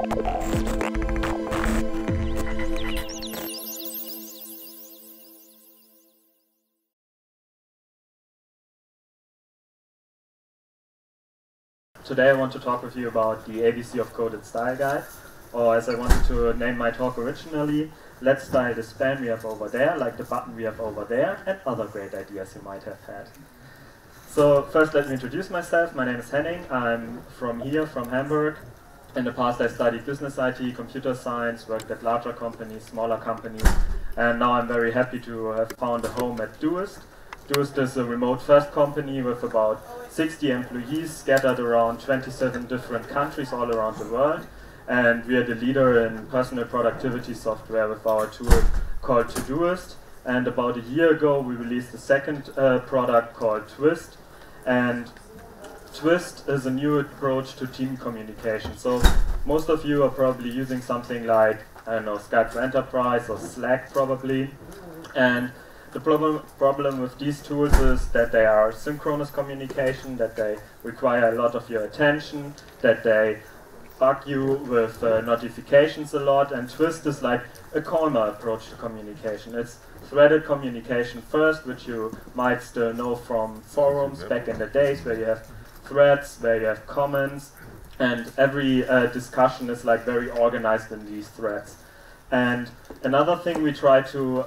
Today I want to talk with you about the ABC of Coded Style Guide, or as I wanted to name my talk originally, let's style the span we have over there, like the button we have over there, and other great ideas you might have had. So first let me introduce myself. My name is Henning. I'm from here, from Hamburg. In the past I studied business IT, computer science, worked at larger companies, smaller companies, and now I'm very happy to have found a home at Doist. Doist is a remote-first company with about 60 employees scattered around 27 different countries all around the world. And we are the leader in personal productivity software with our tool called Todoist. And about a year ago, we released a second product called Twist. And Twist is a new approach to team communication. So most of you are probably using something like, I don't know, Skype for Enterprise or Slack probably. And the problem with these tools is that they are synchronous communication, that they require a lot of your attention, that they bug you with notifications a lot, and Twist is like a calmer approach to communication. It's threaded communication first, which you might still know from forums back in the days where you have threads, where you have comments, and every discussion is like very organized in these threads. And another thing we try to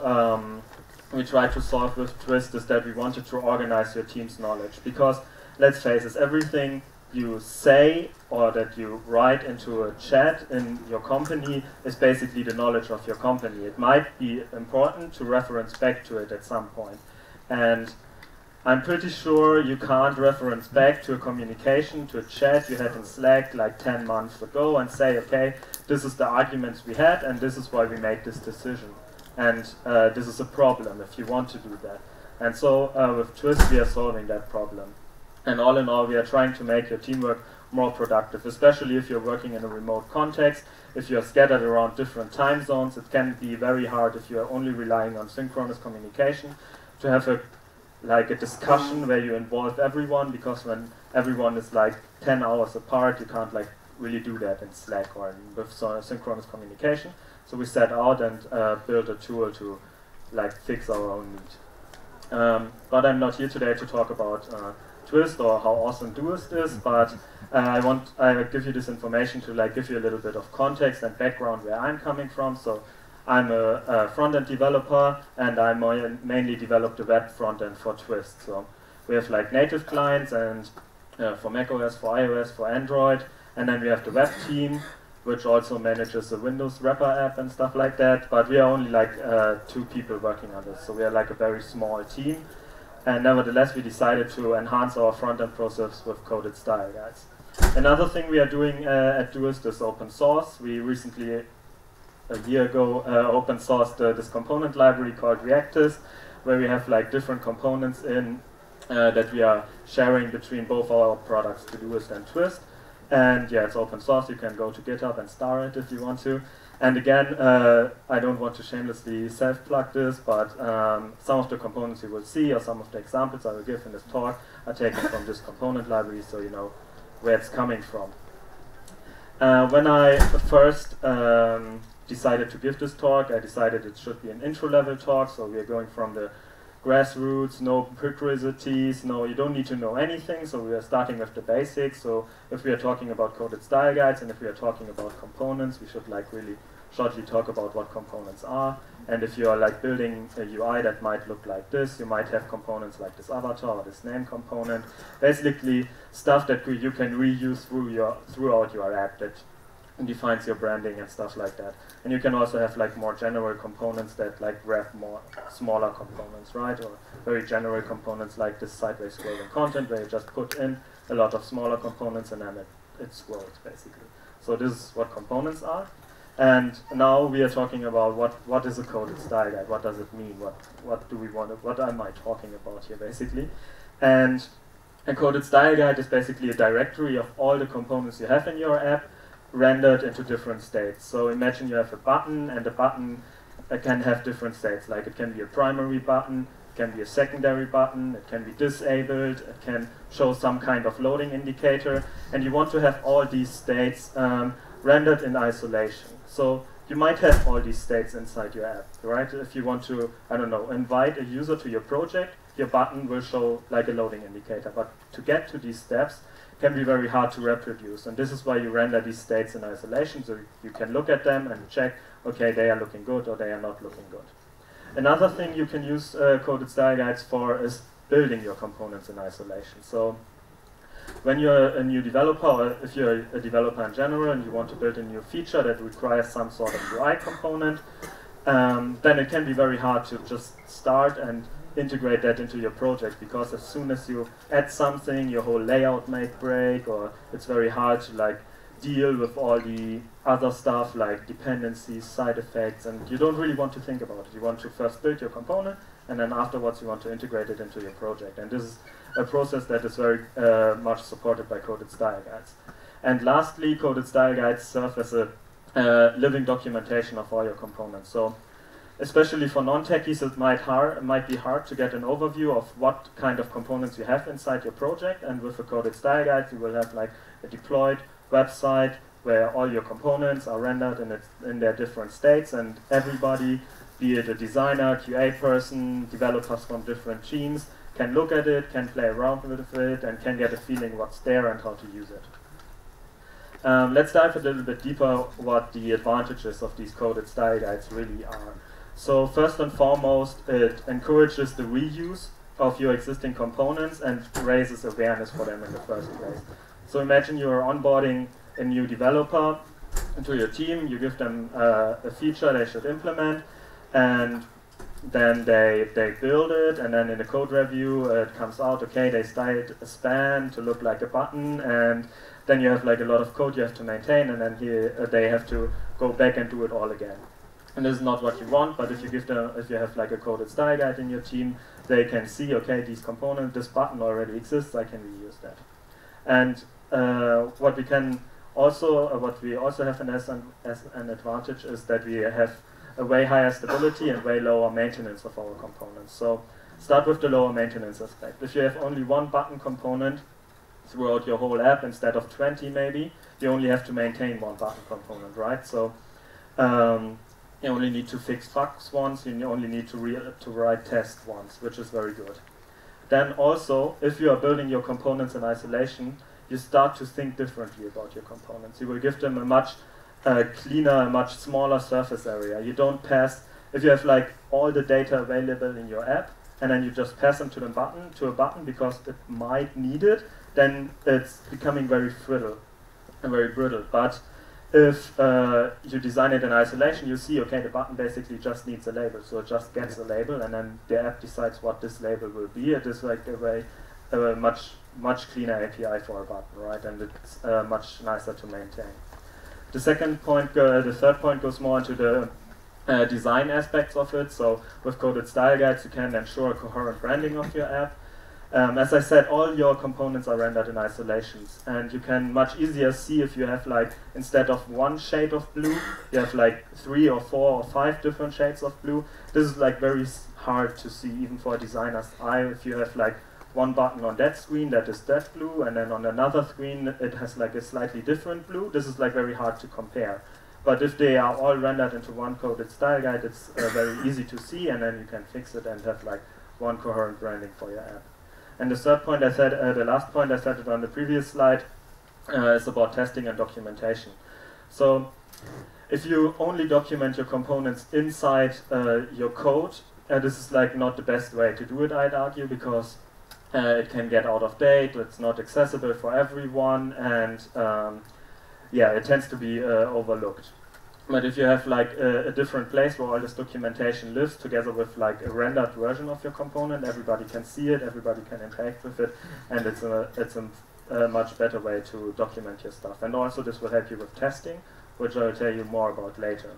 solve with Twist is that we wanted to organize your team's knowledge, because let's face it, everything you say or that you write into a chat in your company is basically the knowledge of your company. It might be important to reference back to it at some point. And I'm pretty sure you can't reference back to a communication, to a chat you had in Slack like 10 months ago and say, okay, this is the arguments we had and this is why we made this decision. And this is a problem if you want to do that. And so with Twist we are solving that problem. And all in all we are trying to make your teamwork more productive, especially if you're working in a remote context. If you're scattered around different time zones, it can be very hard if you're only relying on synchronous communication to have a discussion where you involve everyone, because when everyone is like 10 hours apart you can't like really do that in Slack or with synchronous communication. So we set out and built a tool to like fix our own need. But I'm not here today to talk about Twist or how awesome Doist is, but I give you this information to like give you a little bit of context and background where I'm coming from. So I'm a front-end developer, and I mainly develop the web front-end for Twist. So we have like native clients and for macOS, for iOS, for Android, and then we have the web team, which also manages a Windows wrapper app and stuff like that. But we are only like 2 people working on this, so we are like a very small team. And nevertheless, we decided to enhance our front-end process with coded style guides. Another thing we are doing at Doist is open source. We recently, a year ago, open sourced this component library called Reactors, where we have like different components in that we are sharing between both our products, Todoist and Twist. And yeah, it's open source. You can go to GitHub and star it if you want to. And again, I don't want to shamelessly self-plug this, but some of the components you will see, or some of the examples I will give in this talk, are taken from this component library, so you know where it's coming from. When I first decided to give this talk, I decided it should be an intro-level talk, so we are going from the grassroots, no prerequisites, no, you don't need to know anything, so we are starting with the basics. So if we are talking about coded style guides and if we are talking about components, we should like really shortly talk about what components are. And if you are like building a UI that might look like this, you might have components like this avatar or this name component, basically stuff that you can reuse throughout your app that defines your branding and stuff like that. And you can also have like more general components that like wrap more smaller components, right? Or very general components like this sideways scrolling content where you just put in a lot of smaller components and then it scrolls basically. So this is what components are. And now we are talking about what is a coded style guide, what does it mean, what do we want, what am I talking about here basically. And a coded style guide is basically a directory of all the components you have in your app rendered into different states. So imagine you have a button, and the button can have different states, like it can be a primary button, it can be a secondary button, it can be disabled, it can show some kind of loading indicator, and you want to have all these states rendered in isolation. So you might have all these states inside your app, right? If you want to, I don't know, invite a user to your project, your button will show like a loading indicator. But to get to these steps can be very hard to reproduce. And this is why you render these states in isolation, so you can look at them and check, okay, they are looking good or they are not looking good. Another thing you can use coded style guides for is building your components in isolation. So when you're a new developer, or if you're a developer in general and you want to build a new feature that requires some sort of UI component, then it can be very hard to just start and integrate that into your project, because as soon as you add something, your whole layout might break, or it's very hard to like deal with all the other stuff like dependencies, side effects, and you don't really want to think about it. You want to first build your component, and then afterwards you want to integrate it into your project. And this is a process that is very much supported by coded style guides. And lastly, coded style guides serve as a living documentation of all your components. So especially for non-techies, it might be hard to get an overview of what kind of components you have inside your project. And with a coded style guide, you will have like a deployed website where all your components are rendered in their different states, and everybody, be it a designer, QA person, developers from different teams, can look at it, can play around with it, and can get a feeling what's there and how to use it. Let's dive a little bit deeper what the advantages of these coded style guides really are. So first and foremost, it encourages the reuse of your existing components and raises awareness for them in the first place. So imagine you're onboarding a new developer into your team, you give them a feature they should implement, and then they build it, and then in the code review it comes out, okay, they styled a span to look like a button, and then you have like a lot of code you have to maintain, and then here they have to go back and do it all again. And this is not what you want, but if you have like a coded style guide in your team, they can see, okay, these components, this button already exists, I can reuse that. And what we also have as an advantage is that we have a way higher stability and way lower maintenance of our components. So start with the lower maintenance aspect. If you have only one button component throughout your whole app instead of 20 maybe, you only have to maintain one button component, right? So you only need to fix bugs once, you only need to write tests once, which is very good. Then also, if you are building your components in isolation, you start to think differently about your components. You will give them a much cleaner, a much smaller surface area. You don't pass, if you have like all the data available in your app, and then you just pass them to a button because it might need it, then it's becoming very brittle. But if you design it in isolation, you see, okay, the button basically just needs a label, so it just gets a label, and then the app decides what this label will be. It is like a much cleaner API for a button, right? And it's much nicer to maintain. The third point goes more into the design aspects of it. So with coded style guides, you can ensure a coherent branding of your app. As I said, all your components are rendered in isolations, and you can much easier see if you have like, instead of one shade of blue, you have like 3 or 4 or 5 different shades of blue. This is like very hard to see even for a designer's eye. If you have like one button on that screen that is that blue, and then on another screen it has like a slightly different blue, this is like very hard to compare. But if they are all rendered into one coded style guide, it's very easy to see, and then you can fix it and have like one coherent branding for your app. And the third point I said, the last point I said it on the previous slide, is about testing and documentation. So if you only document your components inside your code, this is like not the best way to do it, I'd argue, because it can get out of date, it's not accessible for everyone, and yeah, it tends to be overlooked. But if you have like a different place where all this documentation lives together with like a rendered version of your component, everybody can see it, everybody can interact with it, and it's a much better way to document your stuff. And also this will help you with testing, which I will tell you more about later.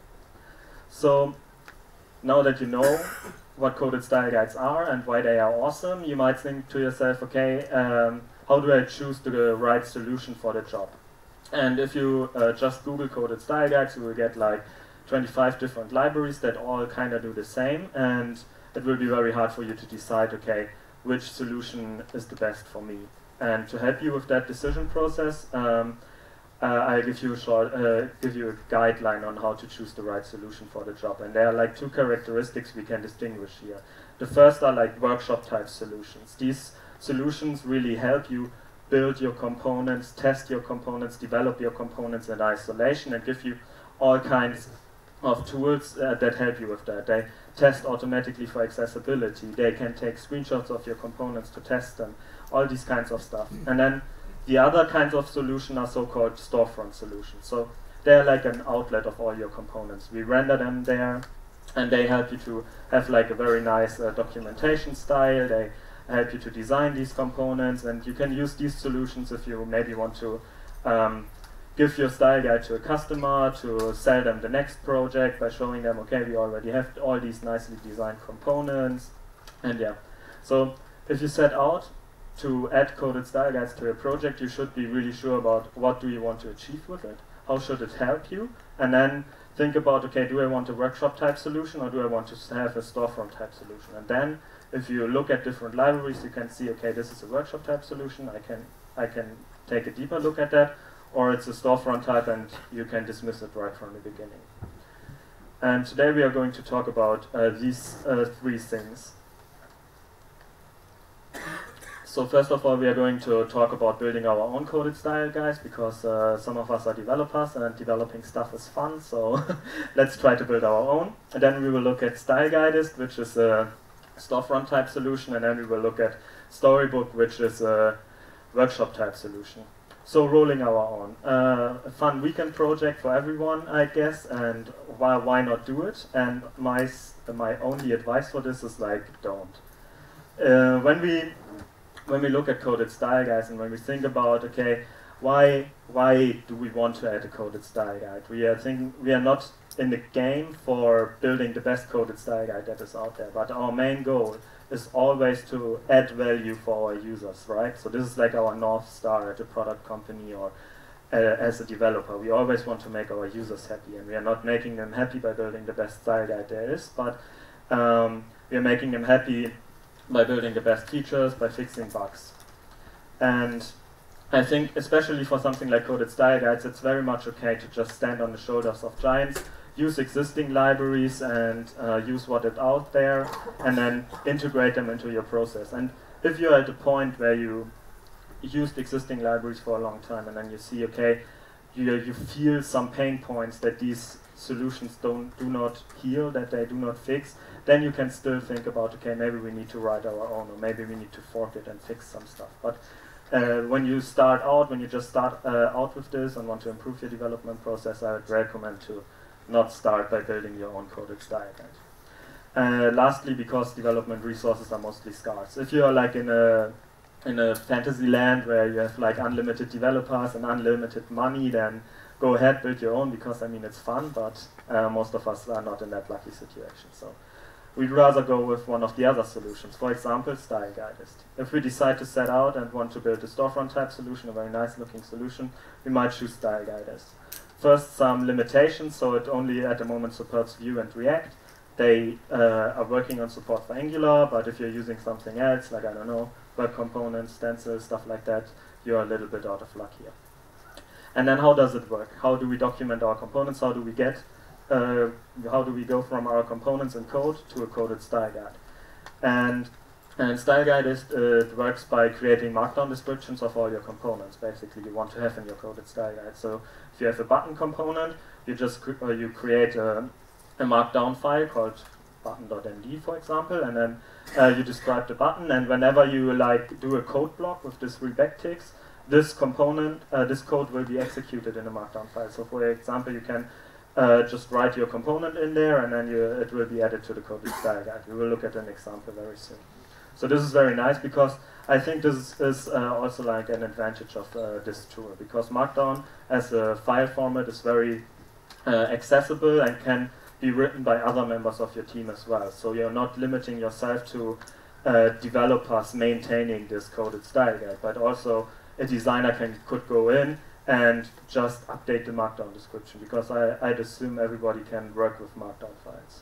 So now that you know what coded style guides are and why they are awesome, you might think to yourself, okay, how do I choose the right solution for the job? And if you just Google coded style guides, you will get like 25 different libraries that all kind of do the same, and it will be very hard for you to decide, okay, which solution is the best for me. And to help you with that decision process, I'll give you a guideline on how to choose the right solution for the job. And there are like two characteristics we can distinguish here. The first are like workshop type solutions. These solutions really help you build your components, test your components, develop your components in isolation, and give you all kinds of tools that help you with that. They test automatically for accessibility. They can take screenshots of your components to test them. All these kinds of stuff. And then the other kinds of solutions are so-called storefront solutions. So they're like an outlet of all your components. We render them there, and they help you to have like a very nice documentation style. They help you to design these components, and you can use these solutions if you maybe want to give your style guide to a customer, to sell them the next project by showing them, okay, we already have all these nicely designed components. And yeah, so if you set out to add coded style guides to a project, you should be really sure about what do you want to achieve with it, how should it help you, and then think about, okay, do I want a workshop type solution or do I want to have a storefront type solution? And then if you look at different libraries, you can see, okay, this is a workshop type solution, I can take a deeper look at that, or it's a storefront type and you can dismiss it right from the beginning. And today we are going to talk about these three things. So first of all, we are going to talk about building our own coded style guides, because some of us are developers and developing stuff is fun, so let's try to build our own. And then we will look at Styleguidist, which is a storefront type solution, and then we will look at Storybook, which is a workshop type solution. So rolling our own. A fun weekend project for everyone, I guess, and why not do it? And my only advice for this is like, don't. When we look at coded style guides and when we think about, okay, why do we want to add a coded style guide? We are not in the game for building the best coded style guide that is out there, but our main goal is always to add value for our users, right? So this is like our North Star at a product company or as a developer. We always want to make our users happy, and we are not making them happy by building the best style guide there is, but we are making them happy by building the best features, by fixing bugs. And I think especially for something like coded style guides, it's very much okay to just stand on the shoulders of giants, use existing libraries and use what is out there, and then integrate them into your process. And if you're at a point where you used existing libraries for a long time and then you see, okay, you feel some pain points that these solutions do not heal, that they do not fix, then you can still think about, okay, maybe we need to write our own, or maybe we need to fork it and fix some stuff. But when you just start out with this and want to improve your development process, I would recommend to not start by building your own coded style guide. Lastly, because development resources are mostly scarce. If you are like in a fantasy land where you have like unlimited developers and unlimited money, then go ahead, build your own, because I mean it's fun, but most of us are not in that lucky situation. So we'd rather go with one of the other solutions, for example, Styleguidist. If we decide to set out and want to build a storefront type solution, a very nice looking solution, we might choose Styleguidist. First, some limitations, so it only at the moment supports Vue and React. They are working on support for Angular, but if you're using something else, like I don't know, web components, stencils, stuff like that, you're a little bit out of luck here. And then how does it work? How do we document our components? How do we go from our components in code to a coded style guide? And Styleguidist, it works by creating markdown descriptions of all your components, basically, you want to have in your coded style guide. So if you have a button component, you just you create a markdown file called button.md, for example, and then you describe the button, and whenever you like do a code block with this 3 backticks, this code will be executed in a markdown file. So for example, you can just write your component in there, and then it will be added to the coded style guide. We will look at an example very soon. So this is very nice, because I think this is also like an advantage of this tool, because Markdown as a file format is very accessible and can be written by other members of your team as well. So you're not limiting yourself to developers maintaining this coded style guide, but also a designer could go in and just update the Markdown description, because I'd assume everybody can work with Markdown files.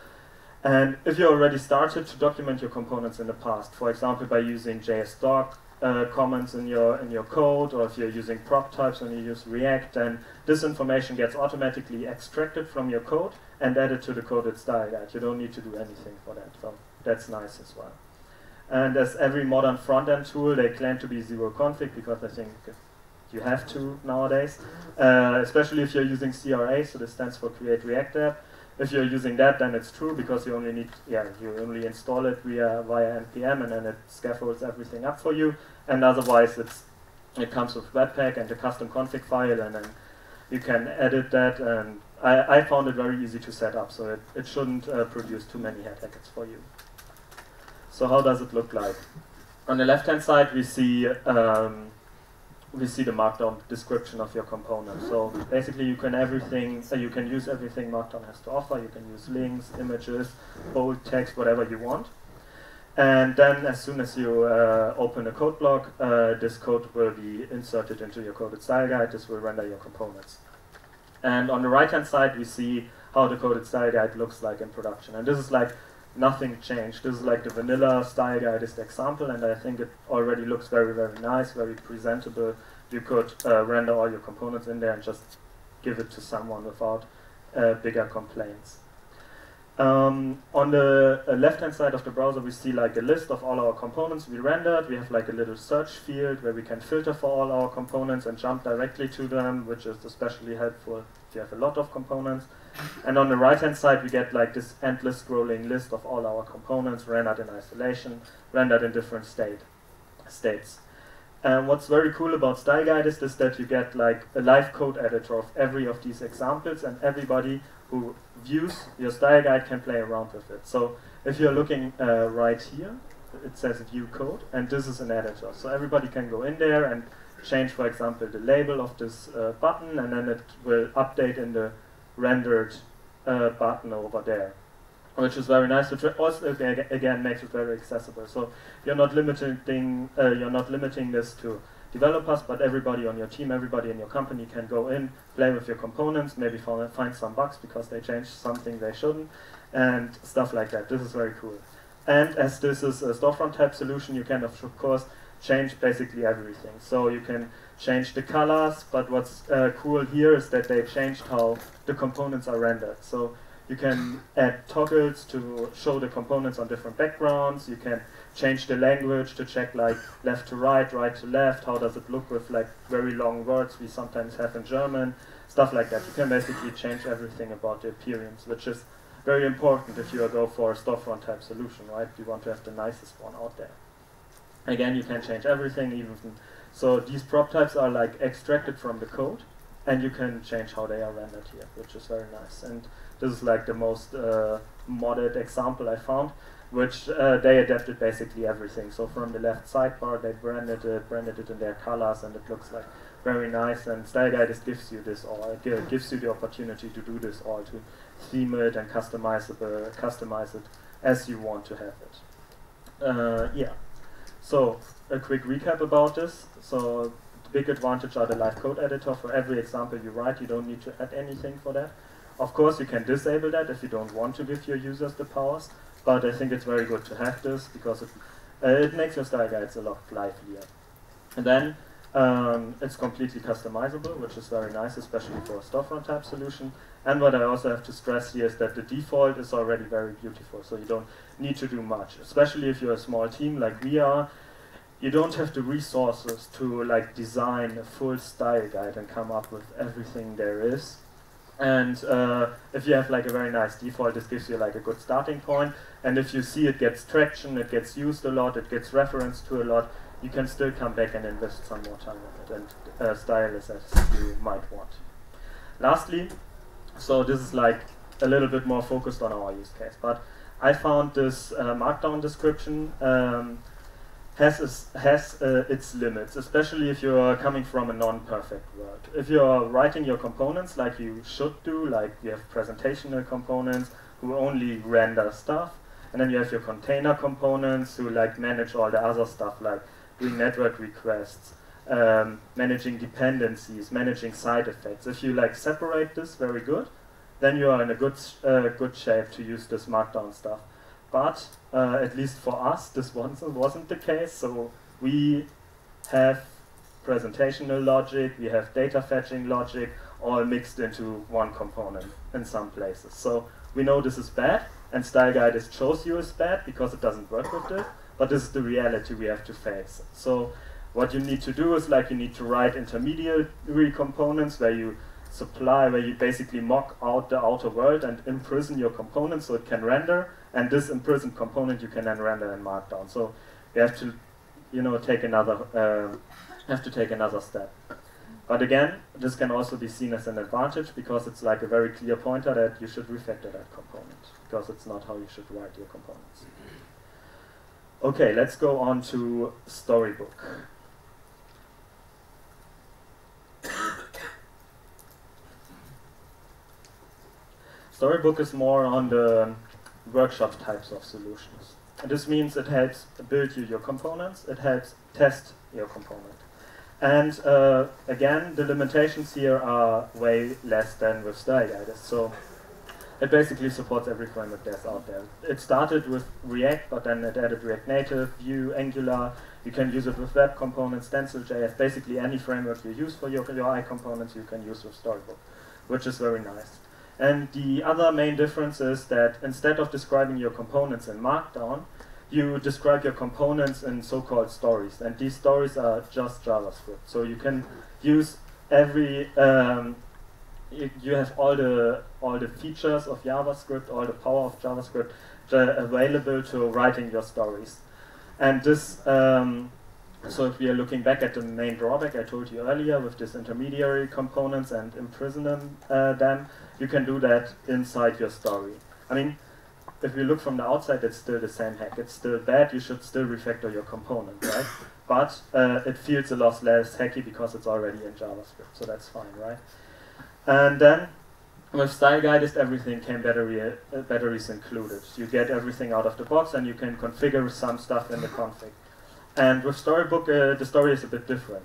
And if you already started to document your components in the past, for example by using JSDoc, comments in your code, or if you're using prop types when you use React, then this information gets automatically extracted from your code and added to the coded style guide. You don't need to do anything for that, so that's nice as well. And as every modern front-end tool, they claim to be zero config, because I think you have to nowadays, especially if you're using CRA, so this stands for Create React App. If you're using that, then it's true, because you only need, you only install it via npm, and then it scaffolds everything up for you. And otherwise, it comes with Webpack and a custom config file, and then you can edit that. And I found it very easy to set up, so it shouldn't produce too many headers for you. So how does it look like? On the left-hand side, we see the Markdown description of your component. So basically, you can use everything Markdown has to offer. You can use links, images, bold text, whatever you want. And then, as soon as you open a code block, this code will be inserted into your coded style guide. This will render your components. And on the right-hand side, we see how the coded style guide looks like in production. And this is like nothing changed. This is like the vanilla style guide is the example, and I think it already looks very, very nice, very presentable. You could render all your components in there and just give it to someone without bigger complaints. On the left-hand side of the browser, we see like a list of all our components we rendered. We have like a little search field where we can filter for all our components and jump directly to them, which is especially helpful if you have a lot of components. And on the right-hand side, we get like this endless scrolling list of all our components rendered in isolation, rendered in different states. What's very cool about Style Guide is that you get like a live code editor of every of these examples, and everybody who views your Style Guide can play around with it. So if you're looking right here, it says View Code, and this is an editor. So everybody can go in there and change, for example, the label of this button, and then it will update in the rendered button over there, which is very nice, which also again makes it very accessible. So you're not limiting this to developers, but everybody on your team, everybody in your company can go in, play with your components, maybe find some bugs because they changed something they shouldn't, and stuff like that. This is very cool. And as this is a storefront type solution, you can of course change basically everything. So you can change the colors, but what's cool here is that they changed how the components are rendered. So you can add toggles to show the components on different backgrounds. You can change the language to check like left to right, right to left. How does it look with like very long words we sometimes have in German, stuff like that. You can basically change everything about the appearance, which is very important if you go for a storefront type solution, right? You want to have the nicest one out there. Again, you can change everything, even so these prop types are like extracted from the code, and you can change how they are rendered here, which is very nice. And this is like the most modded example I found, which they adapted basically everything. So from the left sidebar, they branded it in their colors, and it looks like very nice. And Style Guide gives you this all. It gives you the opportunity to do this all, to theme it and customize it as you want to have it. Yeah. So a quick recap about this. So the big advantage are the live code editor. For every example you write, you don't need to add anything for that. Of course, you can disable that if you don't want to give your users the powers, but I think it's very good to have this because it makes your style guides a lot livelier. And then it's completely customizable, which is very nice, especially for a storefront type solution. And what I also have to stress here is that the default is already very beautiful, so you don't need to do much. Especially if you're a small team like we are, you don't have the resources to like design a full style guide and come up with everything there is. And if you have like a very nice default, this gives you like a good starting point. And if you see it gets traction, it gets used a lot, it gets referenced to a lot, you can still come back and invest some more time in it and style it as you might want. Lastly, so this is like a little bit more focused on our use case, but I found this Markdown description has its limits, especially if you're coming from a non-perfect world. If you're writing your components like you should do, like you have presentational components who only render stuff, and then you have your container components who like manage all the other stuff like doing network requests, managing dependencies, managing side effects. If you like separate this very good, then you are in a good shape to use this Markdown stuff. But at least for us, this wasn't the case. So we have presentational logic, we have data fetching logic, all mixed into one component in some places. So we know this is bad, and Style Guide shows you it's bad because it doesn't work with this, but this is the reality we have to face. So what you need to do is like you need to write intermediary components where you basically mock out the outer world and imprison your component so it can render, and this imprisoned component you can then render in Markdown. So you have to, take another step. But again, this can also be seen as an advantage because it's like a very clear pointer that you should refactor that component, because it's not how you should write your components. Okay, let's go on to Storybook. Storybook is more on the workshop types of solutions. And this means it helps build you your components, it helps test your component. And again, the limitations here are way less than with Style Guide. So it basically supports every framework there's out there. It started with React, but then it added React Native, Vue, Angular. You can use it with web components, Stencil.js. Basically any framework you use for your UI components you can use with Storybook, which is very nice. And the other main difference is that instead of describing your components in Markdown, you describe your components in so-called stories. And these stories are just JavaScript. So you can use every, you have all the features of JavaScript, all the power of JavaScript available to writing your stories. And this, so if we are looking back at the main drawback I told you earlier with this intermediary components and imprisoning them, you can do that inside your story. I mean, if you look from the outside, it's still the same hack. It's still bad, you should still refactor your component, right? But it feels a lot less hacky because it's already in JavaScript, so that's fine, right? And then with Style Guide, everything came batteries included. You get everything out of the box and you can configure some stuff in the config. And with Storybook, the story is a bit different.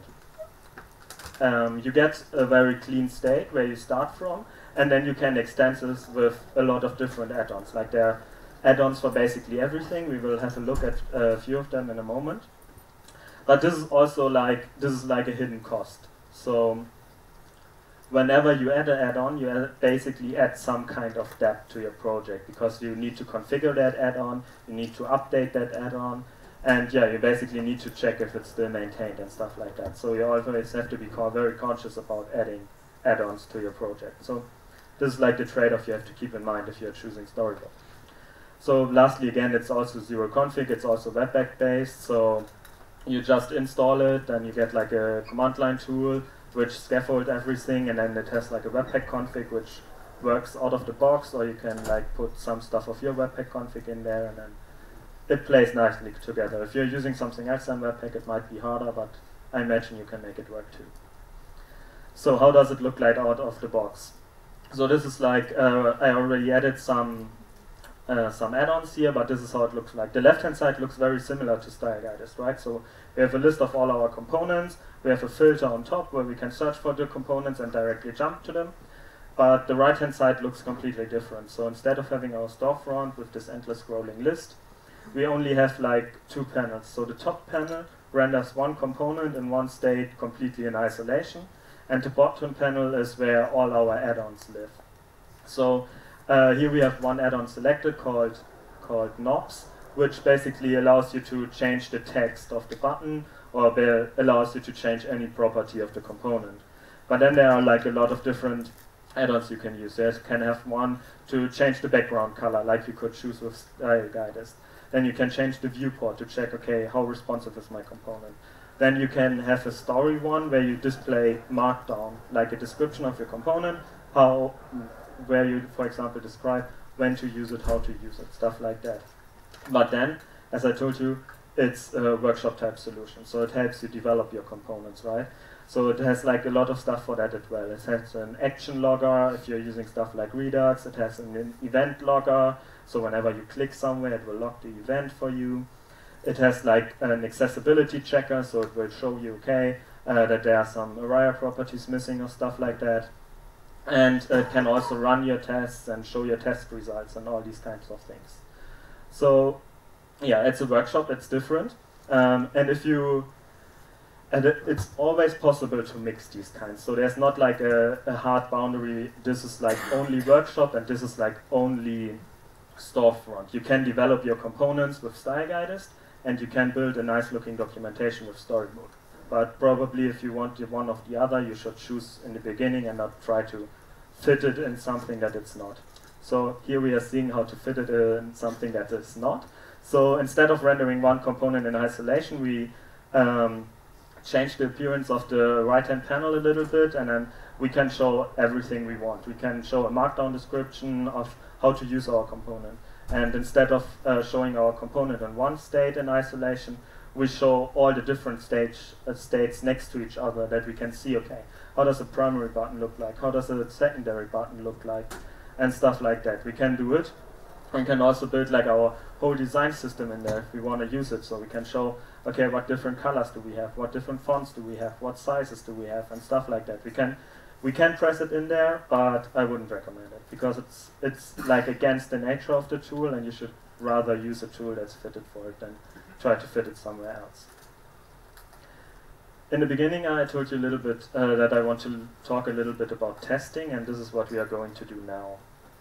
You get a very clean state where you start from, and then you can extend this with a lot of different add-ons. Like there are add-ons for basically everything. We will have a look at a few of them in a moment. But this is also like a hidden cost. So whenever you add an add-on, you basically add some kind of debt to your project because you need to configure that add-on, you need to update that add-on, and yeah, you basically need to check if it's still maintained and stuff like that. So you always have to be very conscious about adding add-ons to your project. So this is like the trade-off you have to keep in mind if you're choosing Storybook. So lastly, again, it's also zero config, it's also Webpack based, so you just install it, then you get like a command line tool which scaffold everything, and then it has like a Webpack config which works out of the box, or you can like put some stuff of your Webpack config in there, and then it plays nicely together. If you're using something else than Webpack, it might be harder, but I imagine you can make it work too. So how does it look like out of the box? So this is like, I already added some add-ons here, but this is how it looks like. The left-hand side looks very similar to Style Guide, right? So we have a list of all our components, we have a filter on top where we can search for the components and directly jump to them. But the right-hand side looks completely different. So instead of having our storefront with this endless scrolling list, we only have like two panels. So the top panel renders one component in one state completely in isolation, and the bottom panel is where all our add-ons live. So here we have one add-on selected called knobs, which basically allows you to change the text of the button, or allows you to change any property of the component. But then there are like a lot of different add-ons you can use. You can have one to change the background color, like you could choose with Style Guide. Then you can change the viewport to check, okay, how responsive is my component. Then you can have a story one where you display Markdown, like a description of your component, where you, for example, describe when to use it, how to use it, stuff like that. But then, as I told you, it's a workshop type solution, so it helps you develop your components, right? So it has like a lot of stuff for that as well. It has an action logger if you're using stuff like Redux. It has an event logger, so whenever you click somewhere, it will log the event for you. It has like an accessibility checker, so it will show you, okay, that there are some ARIA properties missing or stuff like that. And it can also run your tests and show your test results and all these types of things. So yeah, it's a workshop, it's different. And if you And it's always possible to mix these kinds. So there's not like a hard boundary, this is like only workshop and this is like only storefront. You can develop your components with StyleGuidist and you can build a nice looking documentation with Storybook. But probably if you want one of the other, you should choose in the beginning and not try to fit it in something that it's not. So here we are seeing how to fit it in something that is not. So instead of rendering one component in isolation, we change the appearance of the right-hand panel a little bit, and then we can show everything we want. We can show a markdown description of how to use our component. And instead of showing our component in one state in isolation, we show all the different states next to each other that we can see, okay, how does a primary button look like? How does a secondary button look like? And stuff like that. We can do it. We can also build like our whole design system in there if we want to use it. So we can show, okay, what different colors do we have? What different fonts do we have? What sizes do we have? And stuff like that. We can press it in there, but I wouldn't recommend it because it's like against the nature of the tool, and you should rather use a tool that's fitted for it than try to fit it somewhere else. In the beginning, I told you a little bit that I want to talk a little bit about testing, and this is what we are going to do now.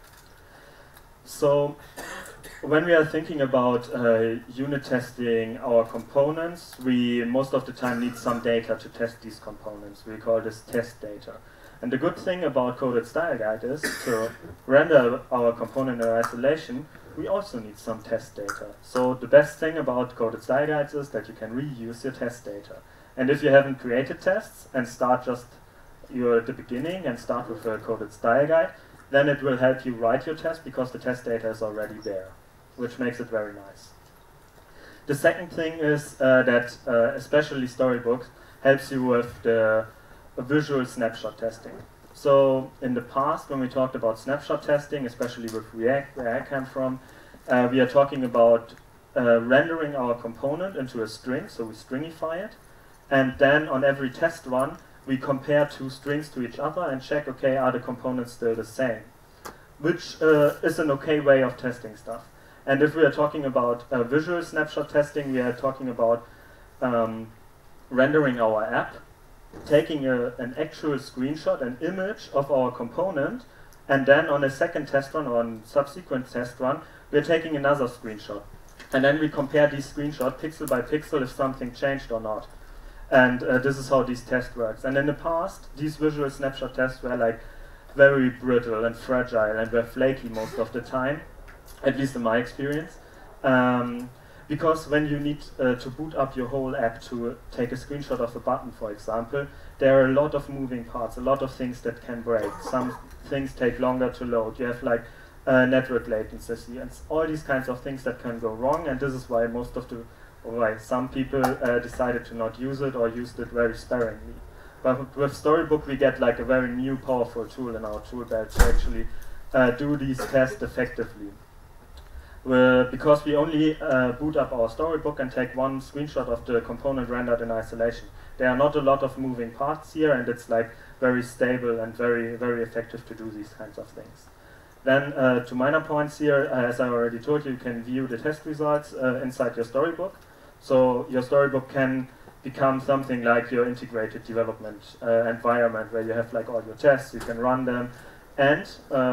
So, when we are thinking about unit testing our components, we most of the time need some data to test these components. We call this test data. And the good thing about Coded Style Guide is to render our component in isolation, we also need some test data. So the best thing about Coded Style Guides is that you can reuse your test data. And if you haven't created tests and start just you're at the beginning and start with a Coded Style Guide, then it will help you write your test because the test data is already there, which makes it very nice. The second thing is that especially Storybook helps you with the visual snapshot testing. So in the past, when we talked about snapshot testing, especially with React, where I came from, we are talking about rendering our component into a string, so we stringify it, and then on every test run, we compare two strings to each other and check, okay, are the components still the same? Which is an okay way of testing stuff. And if we are talking about visual snapshot testing, we are talking about rendering our app, taking an actual screenshot, an image of our component, and then on a second test run or on subsequent test run, we're taking another screenshot. And then we compare these screenshots pixel by pixel if something changed or not. And this is how these tests works. And in the past, these visual snapshot tests were like very brittle and fragile and were flaky most of the time, at least in my experience. Because when you need to boot up your whole app to take a screenshot of a button, for example, there are a lot of moving parts, a lot of things that can break. Some things take longer to load. You have like network latency and all these kinds of things that can go wrong, and this is why some people decided to not use it or used it very sparingly. But with Storybook, we get like a very new, powerful tool in our tool belt to actually do these tests effectively. Because we only boot up our Storybook and take one screenshot of the component rendered in isolation. There are not a lot of moving parts here, and it's like very stable and very, very effective to do these kinds of things. Then to minor points here, as I already told you, you can view the test results inside your Storybook. So your Storybook can become something like your integrated development environment where you have like all your tests, you can run them, and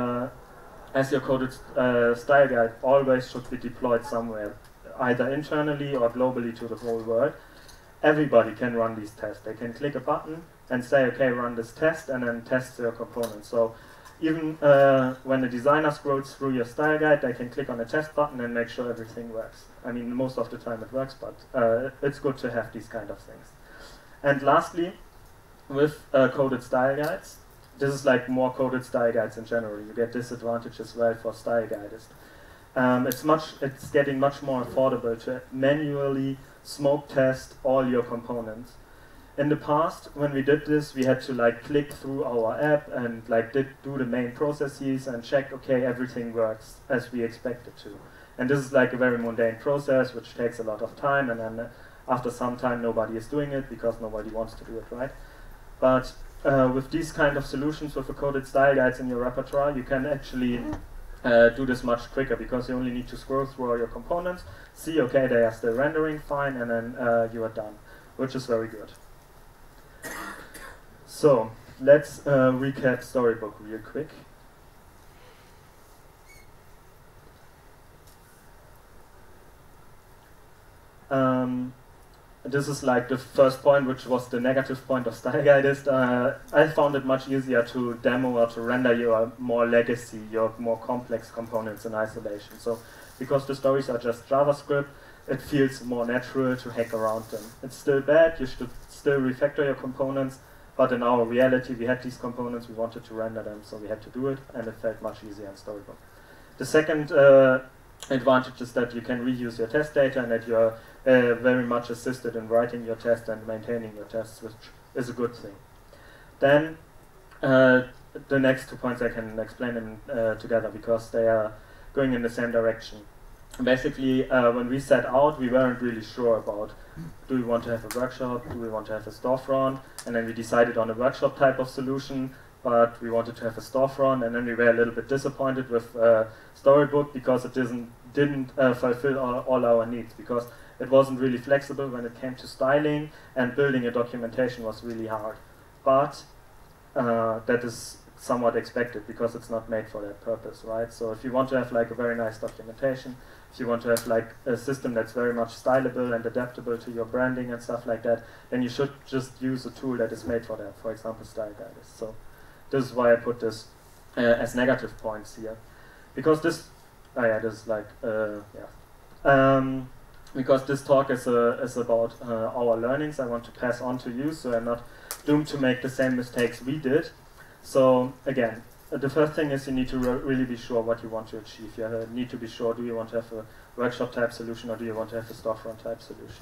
as your Coded Style Guide always should be deployed somewhere, either internally or globally to the whole world. Everybody can run these tests. They can click a button and say, okay, run this test, and then test your component. So even when a designer scrolls through your style guide, they can click on a test button and make sure everything works. I mean, most of the time it works, but it's good to have these kind of things. And lastly, with coded style guides, this is like more coded style guides in general. You get this advantage as well for style guidist. It's getting much more affordable to manually smoke test all your components. In the past, when we did this, we had to like click through our app and like do the main processes and check, okay, everything works as we expect it to. And this is like a very mundane process, which takes a lot of time, and then after some time, nobody is doing it because nobody wants to do it, right? But with these kind of solutions with the coded style guides in your repertoire, you can actually do this much quicker because you only need to scroll through all your components, see, okay, they are still rendering fine, and then you are done, which is very good. So let's recap Storybook real quick. This is like the first point, which was the negative point of Style Guide. I found it much easier to demo or to render your more legacy, your more complex components in isolation. So because the stories are just JavaScript, it feels more natural to hack around them. It's still bad, you should still refactor your components, but in our reality we had these components, we wanted to render them, so we had to do it, and it felt much easier in Storybook. The second advantage is that you can reuse your test data and that you're very much assisted in writing your test and maintaining your tests, which is a good thing. Then the next 2 points I can explain them together because they are going in the same direction. Basically, when we set out, we weren't really sure about, do we want to have a workshop, do we want to have a storefront, and then we decided on a workshop type of solution, but we wanted to have a storefront, and then we were a little bit disappointed with Storybook because it didn't fulfill all our needs, because it wasn't really flexible when it came to styling, and building a documentation was really hard. But that is somewhat expected because it's not made for that purpose, right? So if you want to have like a very nice documentation, if you want to have like a system that's very much stylable and adaptable to your branding and stuff like that, then you should just use a tool that is made for that, for example, Style Guide. So this is why I put this as negative points here. Because this, because this talk is about our learnings I want to pass on to you, so I'm not doomed to make the same mistakes we did. So again, the first thing is you need to really be sure what you want to achieve. You need to be sure, do you want to have a workshop type solution or do you want to have a storefront type solution?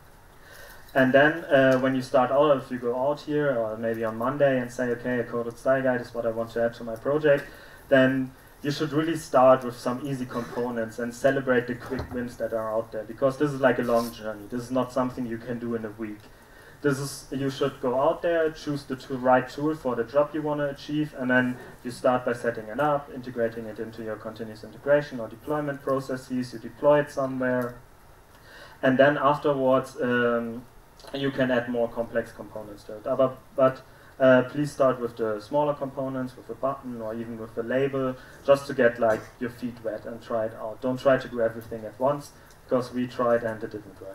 And then when you start out, if you go out here or maybe on Monday and say, okay, a coded style guide is what I want to add to my project, then you should really start with some easy components and celebrate the quick wins that are out there, because this is like a long journey. This is not something you can do in a week. You should go out there, choose the right tool for the job you want to achieve, and then you start by setting it up, integrating it into your continuous integration or deployment processes. You deploy it somewhere, and then afterwards you can add more complex components to it. But please start with the smaller components, with a button or even with a label, just to get like your feet wet and try it out. Don't try to do everything at once, because we tried and it didn't work.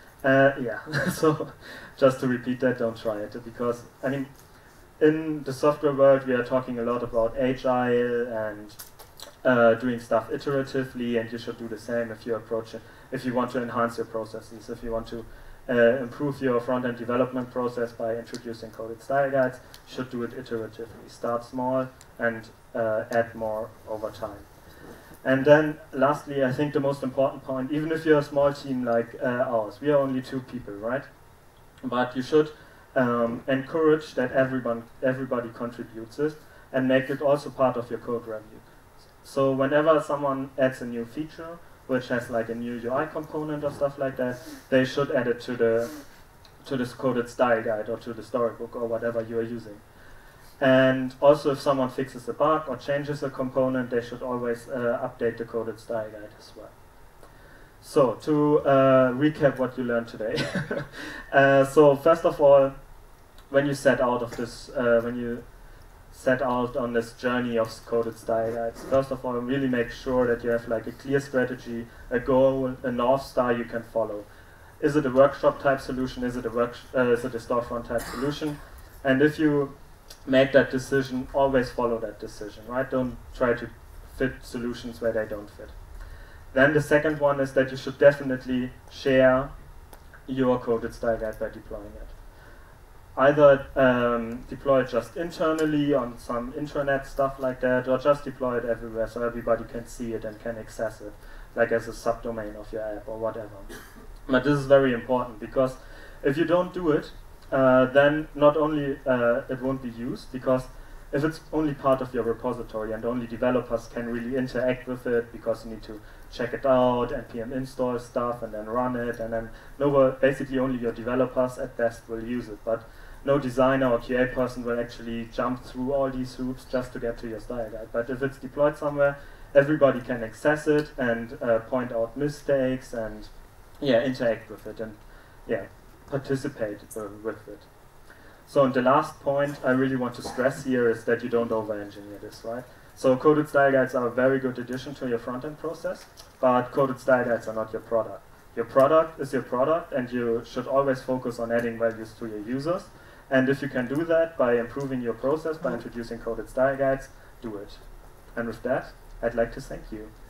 So just to repeat that, don't try it, because I mean, in the software world we are talking a lot about agile and doing stuff iteratively, and you should do the same if you approach it, if you want to enhance your processes, if you want to improve your front-end development process by introducing coded style guides, you should do it iteratively. Start small and add more over time. And then, lastly, I think the most important point, even if you're a small team like ours, we are only 2 people, right? But you should encourage that everybody contributes it and make it also part of your code review. So whenever someone adds a new feature, which has like a new UI component or stuff like that, they should add it to this coded style guide or to the storybook or whatever you are using. And also, if someone fixes a bug or changes a component, they should always update the coded style guide as well. So, to recap what you learned today. So, first of all, when you set out on this journey of coded style guides, first of all, really make sure that you have like a clear strategy, a goal, a North Star you can follow. Is it a workshop type solution? Is it a storefront type solution? And if you make that decision, always follow that decision, right? Don't try to fit solutions where they don't fit. Then the second one is that you should definitely share your coded style guide by deploying it. Either deploy it just internally on some intranet stuff like that, or just deploy it everywhere so everybody can see it and can access it, like as a subdomain of your app or whatever. But this is very important, because if you don't do it, then not only it won't be used, because if it's only part of your repository and only developers can really interact with it, because you need to check it out, npm install stuff, and then run it, and then basically only your developers at best will use it, but no designer or QA person will actually jump through all these hoops just to get to your style guide. But if it's deployed somewhere, everybody can access it and point out mistakes and interact with it and participate with it. So, and the last point I really want to stress here is that you don't over-engineer this, right? So coded style guides are a very good addition to your front-end process, but coded style guides are not your product. Your product is your product, and you should always focus on adding values to your users. And if you can do that by improving your process, by introducing coded style guides, do it. And with that, I'd like to thank you.